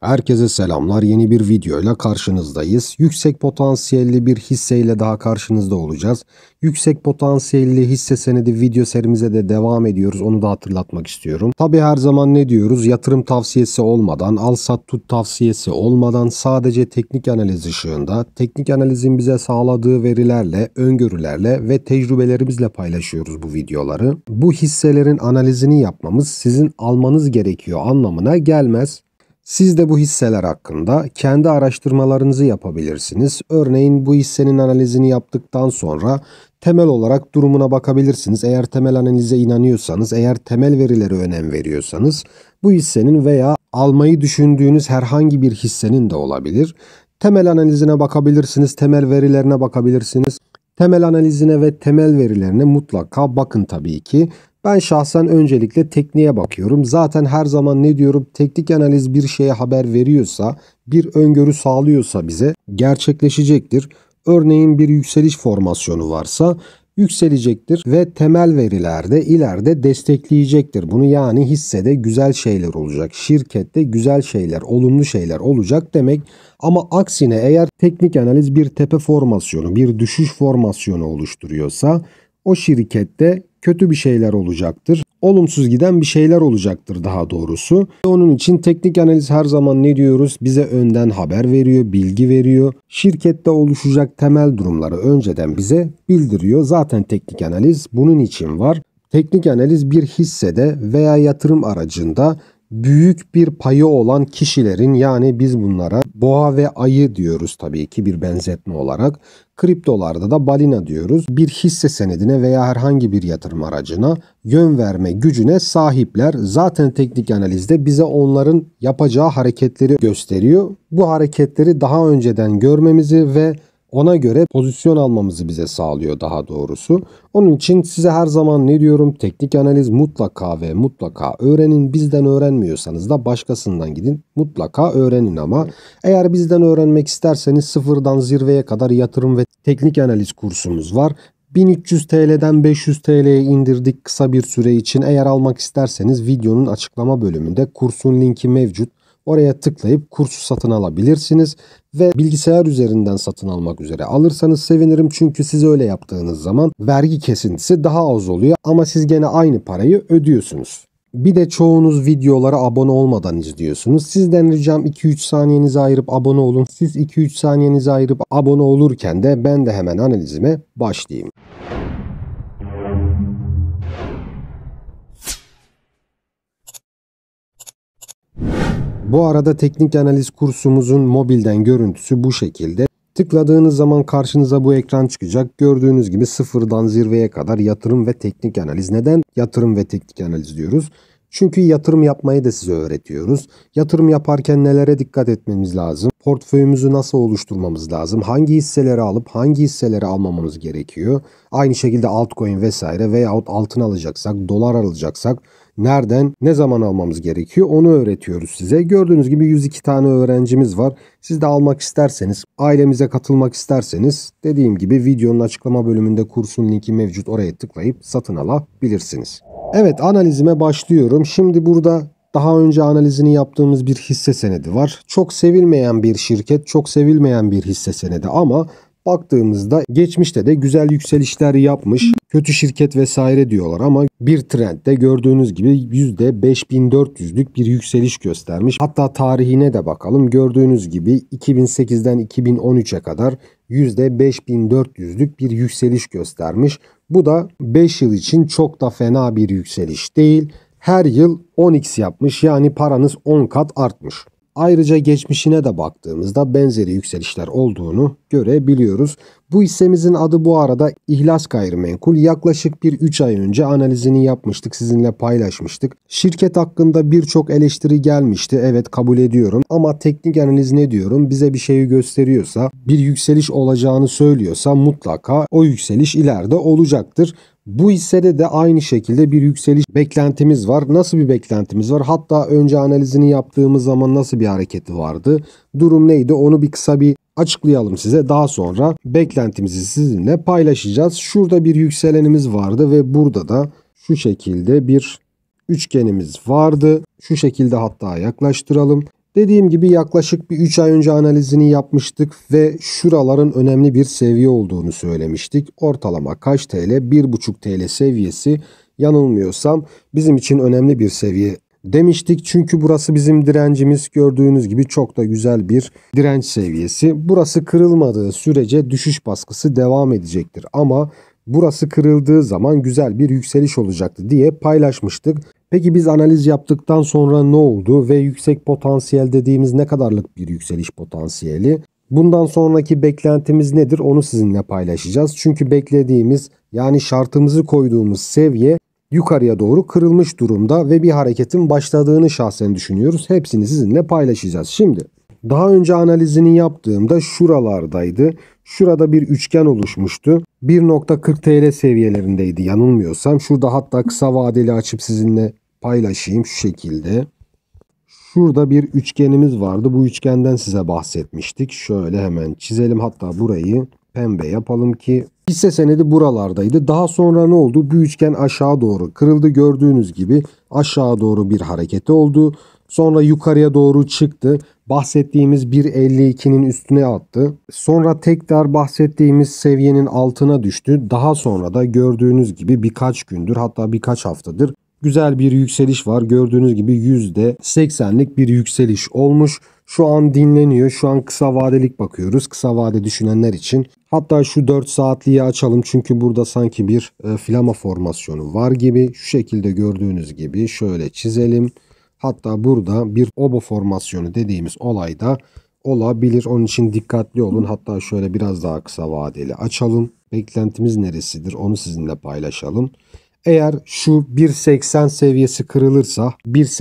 Herkese selamlar. Yeni bir videoyla karşınızdayız. Yüksek potansiyelli bir hisseyle daha karşınızda olacağız. Yüksek potansiyelli hisse senedi video serimize de devam ediyoruz. Onu da hatırlatmak istiyorum. Tabi her zaman ne diyoruz? Yatırım tavsiyesi olmadan, al sat tut tavsiyesi olmadan sadece teknik analiz ışığında, teknik analizin bize sağladığı verilerle, öngörülerle ve tecrübelerimizle paylaşıyoruz bu videoları. Bu hisselerin analizini yapmamız sizin almanız gerekiyor anlamına gelmez. Siz de bu hisseler hakkında kendi araştırmalarınızı yapabilirsiniz. Örneğin bu hissenin analizini yaptıktan sonra temel olarak durumuna bakabilirsiniz. Eğer temel analize inanıyorsanız, eğer temel verilere önem veriyorsanız bu hissenin veya almayı düşündüğünüz herhangi bir hissenin de olabilir. Temel analizine bakabilirsiniz, temel verilerine bakabilirsiniz. Temel analizine ve temel verilerine mutlaka bakın tabii ki. Ben şahsen öncelikle tekniğe bakıyorum. Zaten her zaman ne diyorum? Teknik analiz bir şeye haber veriyorsa, bir öngörü sağlıyorsa bize gerçekleşecektir. Örneğin bir yükseliş formasyonu varsa yükselecektir ve temel verilerde ileride destekleyecektir. Bunu yani hissede güzel şeyler olacak, şirkette güzel şeyler, olumlu şeyler olacak demek. Ama aksine eğer teknik analiz bir tepe formasyonu, bir düşüş formasyonu oluşturuyorsa o şirkette kötü bir şeyler olacaktır. Olumsuz giden bir şeyler olacaktır daha doğrusu. Onun için teknik analiz her zaman ne diyoruz? Bize önden haber veriyor, bilgi veriyor. Şirkette oluşacak temel durumları önceden bize bildiriyor. Zaten teknik analiz bunun için var. Teknik analiz bir hissede veya yatırım aracında büyük bir payı olan kişilerin, yani biz bunlara boğa ve ayı diyoruz tabii ki bir benzetme olarak. Kriptolarda da balina diyoruz. Bir hisse senedine veya herhangi bir yatırım aracına yön verme gücüne sahipler. Zaten teknik analizde bize onların yapacağı hareketleri gösteriyor. Bu hareketleri daha önceden görmemizi ve ona göre pozisyon almamızı bize sağlıyor daha doğrusu. Onun için size her zaman ne diyorum? Teknik analiz mutlaka ve mutlaka öğrenin. Bizden öğrenmiyorsanız da başkasından gidin. Mutlaka öğrenin ama. Eğer bizden öğrenmek isterseniz sıfırdan zirveye kadar yatırım ve teknik analiz kursumuz var. 1300 TL'den 500 TL'ye indirdik kısa bir süre için. Eğer almak isterseniz videonun açıklama bölümünde kursun linki mevcut. Oraya tıklayıp kursu satın alabilirsiniz ve bilgisayar üzerinden satın almak üzere alırsanız sevinirim. Çünkü siz öyle yaptığınız zaman vergi kesintisi daha az oluyor ama siz gene aynı parayı ödüyorsunuz. Bir de çoğunuz videolara abone olmadan izliyorsunuz. Sizden ricam 2-3 saniyenizi ayırıp abone olun. Siz 2-3 saniyenizi ayırıp abone olurken de ben de hemen analizime başlayayım. Bu arada teknik analiz kursumuzun mobilden görüntüsü bu şekilde. Tıkladığınız zaman karşınıza bu ekran çıkacak. Gördüğünüz gibi sıfırdan zirveye kadar yatırım ve teknik analiz. Neden yatırım ve teknik analiz diyoruz? Çünkü yatırım yapmayı da size öğretiyoruz. Yatırım yaparken nelere dikkat etmemiz lazım? Portföyümüzü nasıl oluşturmamız lazım? Hangi hisseleri alıp hangi hisseleri almamamız gerekiyor? Aynı şekilde altcoin vesaire veyahut altın alacaksak, dolar alacaksak nereden, ne zaman almamız gerekiyor onu öğretiyoruz size. Gördüğünüz gibi 102 tane öğrencimiz var. Siz de almak isterseniz, ailemize katılmak isterseniz dediğim gibi videonun açıklama bölümünde kursun linki mevcut. Oraya tıklayıp satın alabilirsiniz. Evet, analizime başlıyorum. Şimdi burada daha önce analizini yaptığımız bir hisse senedi var. Çok sevilmeyen bir şirket, çok sevilmeyen bir hisse senedi ama baktığımızda geçmişte de güzel yükselişler yapmış. Kötü şirket vesaire diyorlar ama bir trendde gördüğünüz gibi %5400'lük bir yükseliş göstermiş. Hatta tarihine de bakalım. Gördüğünüz gibi 2008'den 2013'e kadar %5400'lük bir yükseliş göstermiş. Bu da 5 yıl için çok da fena bir yükseliş değil. Her yıl 10x yapmış, yani paranız 10 kat artmış. Ayrıca geçmişine de baktığımızda benzeri yükselişler olduğunu görebiliyoruz. Bu hissemizin adı bu arada İhlas Gayrimenkul. Yaklaşık bir 3 ay önce analizini yapmıştık, sizinle paylaşmıştık. Şirket hakkında birçok eleştiri gelmişti. Evet, kabul ediyorum ama teknik analiz ne diyorum? Bize bir şeyi gösteriyorsa, bir yükseliş olacağını söylüyorsa mutlaka o yükseliş ileride olacaktır. Bu hissede de aynı şekilde bir yükseliş beklentimiz var. Nasıl bir beklentimiz var? Hatta önce analizini yaptığımız zaman nasıl bir hareketi vardı? Durum neydi? Onu kısa bir açıklayalım size. Daha sonra beklentimizi sizinle paylaşacağız. Şurada bir yükselenimiz vardı ve burada da şu şekilde bir üçgenimiz vardı. Şu şekilde hatta yaklaştıralım. Dediğim gibi yaklaşık bir 3 ay önce analizini yapmıştık ve şuraların önemli bir seviye olduğunu söylemiştik. Ortalama kaç TL? 1,5 TL seviyesi yanılmıyorsam bizim için önemli bir seviye demiştik. Çünkü burası bizim direncimiz, gördüğünüz gibi çok da güzel bir direnç seviyesi. Burası kırılmadığı sürece düşüş baskısı devam edecektir. Ama burası kırıldığı zaman güzel bir yükseliş olacaktı diye paylaşmıştık. Peki biz analiz yaptıktan sonra ne oldu ve yüksek potansiyel dediğimiz ne kadarlık bir yükseliş potansiyeli? Bundan sonraki beklentimiz nedir? Onu sizinle paylaşacağız. Çünkü beklediğimiz, yani şartımızı koyduğumuz seviye yukarıya doğru kırılmış durumda ve bir hareketin başladığını şahsen düşünüyoruz. Hepsini sizinle paylaşacağız. Şimdi daha önce analizini yaptığımda şuralardaydı. Şurada bir üçgen oluşmuştu. 1,40 TL seviyelerindeydi yanılmıyorsam. Şurada hatta kısa vadeli açıp sizinle paylaşayım şu şekilde. Şurada bir üçgenimiz vardı. Bu üçgenden size bahsetmiştik. Şöyle hemen çizelim. Hatta burayı pembe yapalım ki hisse senedi buralardaydı. Daha sonra ne oldu? Bu üçgen aşağı doğru kırıldı. Gördüğünüz gibi aşağı doğru bir hareketi oldu. Sonra yukarıya doğru çıktı. Bahsettiğimiz 1,52'nin üstüne attı. Sonra tekrar bahsettiğimiz seviyenin altına düştü. Daha sonra da gördüğünüz gibi birkaç gündür, hatta birkaç haftadır güzel bir yükseliş var. Gördüğünüz gibi %80'lik bir yükseliş olmuş. Şu an dinleniyor. Şu an kısa vadelik bakıyoruz. Kısa vade düşünenler için. Hatta şu 4 saatliği açalım. Çünkü burada sanki bir flama formasyonu var gibi. Şu şekilde gördüğünüz gibi şöyle çizelim. Hatta burada bir obo formasyonu dediğimiz olay da olabilir. Onun için dikkatli olun. Hatta şöyle biraz daha kısa vadeli açalım. Beklentimiz neresidir? Onu sizinle paylaşalım. Eğer şu 1.80 seviyesi kırılırsa,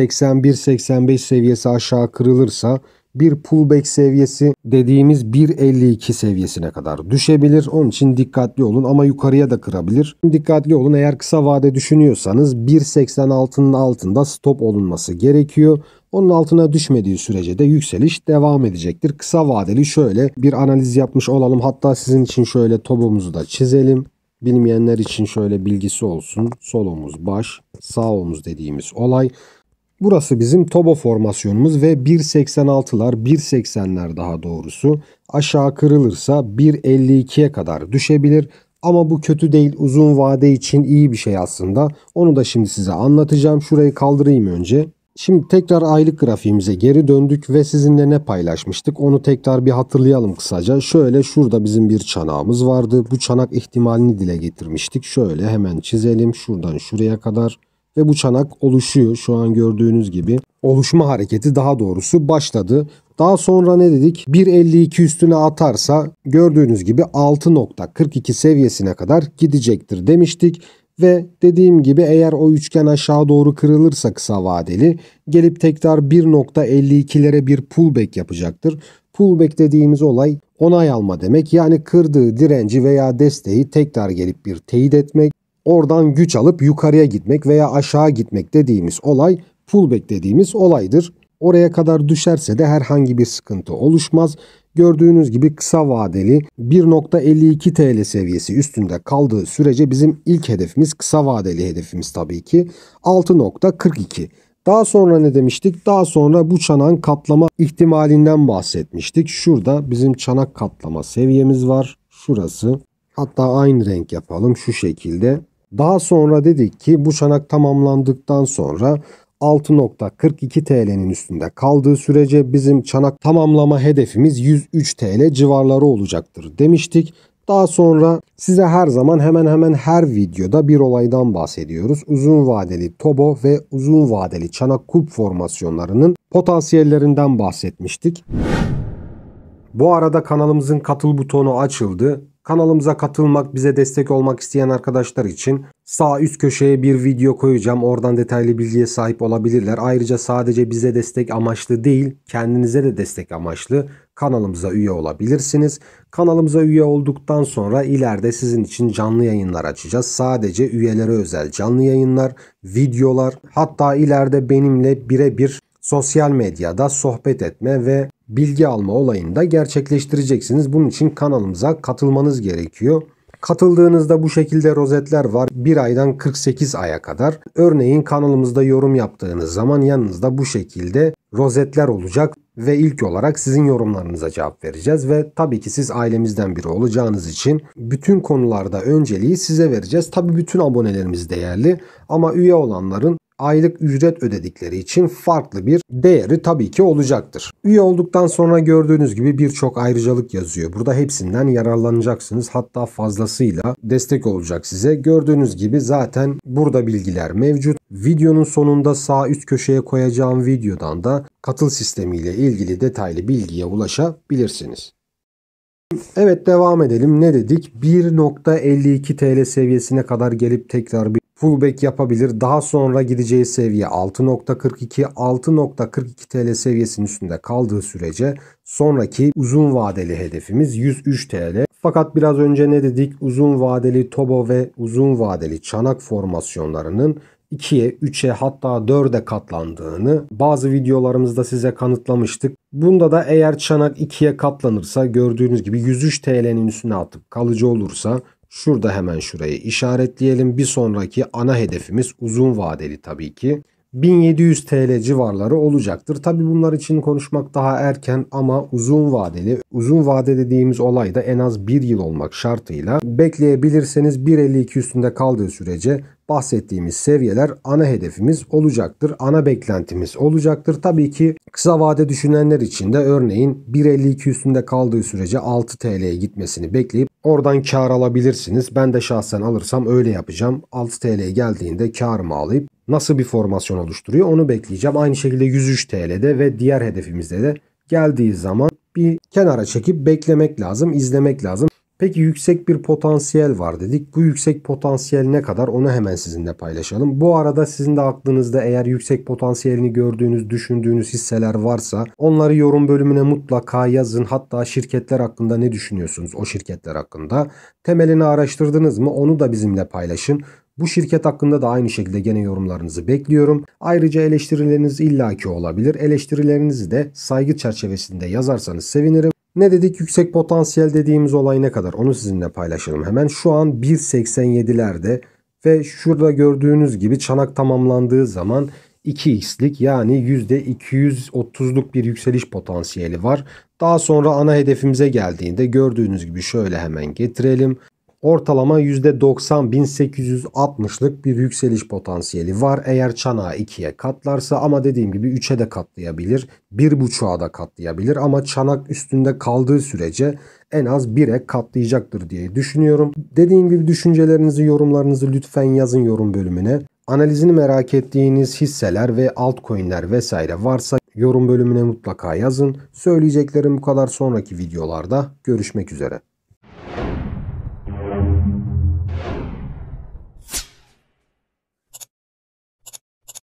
1.80-1.85 seviyesi aşağı kırılırsa bir pullback seviyesi dediğimiz 1.52 seviyesine kadar düşebilir. Onun için dikkatli olun ama yukarıya da kırabilir. Dikkatli olun, eğer kısa vade düşünüyorsanız 1.86'nın altında stop olunması gerekiyor. Onun altına düşmediği sürece de yükseliş devam edecektir. Kısa vadeli şöyle bir analiz yapmış olalım. Hatta sizin için şöyle topomuzu da çizelim. Bilmeyenler için şöyle bilgisi olsun. Sol omuz baş, sağ omuz dediğimiz olay. Burası bizim tobo formasyonumuz ve 1.86'lar, 1.80'ler daha doğrusu aşağı kırılırsa 1.52'ye kadar düşebilir. Ama bu kötü değil, uzun vade için iyi bir şey aslında. Onu da şimdi size anlatacağım. Şurayı kaldırayım önce. Şimdi tekrar aylık grafiğimize geri döndük ve sizinle ne paylaşmıştık onu tekrar bir hatırlayalım kısaca. Şöyle şurada bizim bir çanağımız vardı. Bu çanak ihtimalini dile getirmiştik. Şöyle hemen çizelim şuradan şuraya kadar ve bu çanak oluşuyor. Şu an gördüğünüz gibi oluşma hareketi daha doğrusu başladı. Daha sonra ne dedik? 1.52 üstüne atarsa gördüğünüz gibi 6.42 seviyesine kadar gidecektir demiştik. Ve dediğim gibi eğer o üçgen aşağı doğru kırılırsa kısa vadeli gelip tekrar 1.52'lere bir pullback yapacaktır. Pullback dediğimiz olay onay alma demek. Yani kırdığı direnci veya desteği tekrar gelip bir teyit etmek. Oradan güç alıp yukarıya gitmek veya aşağı gitmek dediğimiz olay pullback dediğimiz olaydır. Oraya kadar düşerse de herhangi bir sıkıntı oluşmaz. Gördüğünüz gibi kısa vadeli 1.52 TL seviyesi üstünde kaldığı sürece bizim ilk hedefimiz, kısa vadeli hedefimiz tabii ki 6.42. Daha sonra ne demiştik? Daha sonra bu çanağın katlama ihtimalinden bahsetmiştik. Şurada bizim çanak katlama seviyemiz var. Şurası. Hatta aynı renk yapalım şu şekilde. Daha sonra dedik ki bu çanak tamamlandıktan sonra 6.42 TL'nin üstünde kaldığı sürece bizim çanak tamamlama hedefimiz 103 TL civarları olacaktır demiştik. Daha sonra size her zaman hemen hemen her videoda bir olaydan bahsediyoruz. Uzun vadeli tobo ve uzun vadeli çanak kulp formasyonlarının potansiyellerinden bahsetmiştik. Bu arada kanalımızın katıl butonu açıldı. Kanalımıza katılmak, bize destek olmak isteyen arkadaşlar için sağ üst köşeye bir video koyacağım. Oradan detaylı bilgiye sahip olabilirler. Ayrıca sadece bize destek amaçlı değil, kendinize de destek amaçlı kanalımıza üye olabilirsiniz. Kanalımıza üye olduktan sonra ileride sizin için canlı yayınlar açacağız. Sadece üyelere özel canlı yayınlar, videolar, hatta ileride benimle birebir sosyal medyada sohbet etme ve bilgi alma olayını da gerçekleştireceksiniz. Bunun için kanalımıza katılmanız gerekiyor. Katıldığınızda bu şekilde rozetler var. 1 aydan 48 aya kadar. Örneğin kanalımızda yorum yaptığınız zaman yanınızda bu şekilde rozetler olacak ve ilk olarak sizin yorumlarınıza cevap vereceğiz ve tabii ki siz ailemizden biri olacağınız için bütün konularda önceliği size vereceğiz. Tabii bütün abonelerimiz değerli ama üye olanların aylık ücret ödedikleri için farklı bir değeri tabii ki olacaktır. Üye olduktan sonra gördüğünüz gibi birçok ayrıcalık yazıyor. Burada hepsinden yararlanacaksınız. Hatta fazlasıyla destek olacak size. Gördüğünüz gibi zaten burada bilgiler mevcut. Videonun sonunda sağ üst köşeye koyacağım videodan da katıl sistemiyle ilgili detaylı bilgiye ulaşabilirsiniz. Evet, devam edelim. Ne dedik? 1.52 TL seviyesine kadar gelip tekrar bir pullback yapabilir. Daha sonra gideceği seviye 6.42. 6.42 TL seviyesinin üstünde kaldığı sürece sonraki uzun vadeli hedefimiz 103 TL. Fakat biraz önce ne dedik? Uzun vadeli Tobo ve uzun vadeli çanak formasyonlarının 2'ye, 3'e hatta 4'e katlandığını bazı videolarımızda size kanıtlamıştık. Bunda da eğer çanak 2'ye katlanırsa gördüğünüz gibi 103 TL'nin üstüne atıp kalıcı olursa şurada hemen şurayı işaretleyelim. Bir sonraki ana hedefimiz uzun vadeli tabii ki 1700 TL civarları olacaktır. Tabii bunlar için konuşmak daha erken ama uzun vade dediğimiz olay da en az 1 yıl olmak şartıyla bekleyebilirseniz 1.52 üstünde kaldığı sürece bahsettiğimiz seviyeler ana hedefimiz olacaktır. Ana beklentimiz olacaktır. Tabii ki kısa vade düşünenler için de örneğin 1.52 üstünde kaldığı sürece 6 TL'ye gitmesini bekleyip oradan kar alabilirsiniz. Ben de şahsen alırsam öyle yapacağım. 6 TL'ye geldiğinde karımı alıp nasıl bir formasyon oluşturuyor onu bekleyeceğim. Aynı şekilde 103 TL'de ve diğer hedefimizde de geldiği zaman bir kenara çekip beklemek lazım, izlemek lazım. Peki yüksek bir potansiyel var dedik. Bu yüksek potansiyel ne kadar onu hemen sizinle paylaşalım. Bu arada sizin de aklınızda eğer yüksek potansiyelini gördüğünüz, düşündüğünüz hisseler varsa onları yorum bölümüne mutlaka yazın. Hatta şirketler hakkında ne düşünüyorsunuz o şirketler hakkında? Temelini araştırdınız mı onu da bizimle paylaşın. Bu şirket hakkında da aynı şekilde gene yorumlarınızı bekliyorum. Ayrıca eleştirileriniz illaki olabilir. Eleştirilerinizi de saygı çerçevesinde yazarsanız sevinirim. Ne dedik? Yüksek potansiyel dediğimiz olay ne kadar? Onu sizinle paylaşalım hemen. Şu an 1.87'lerde ve şurada gördüğünüz gibi çanak tamamlandığı zaman 2x'lik yani %230'luk bir yükseliş potansiyeli var. Daha sonra ana hedefimize geldiğinde gördüğünüz gibi şöyle hemen getirelim. Ortalama %90.860'lık bir yükseliş potansiyeli var. Eğer çanağı 2'ye katlarsa ama dediğim gibi 3'e de katlayabilir. 1.5'a da katlayabilir ama çanak üstünde kaldığı sürece en az 1'e katlayacaktır diye düşünüyorum. Dediğim gibi düşüncelerinizi, yorumlarınızı lütfen yazın yorum bölümüne. Analizini merak ettiğiniz hisseler ve altcoin'ler vesaire varsa yorum bölümüne mutlaka yazın. Söyleyeceklerim bu kadar, sonraki videolarda görüşmek üzere.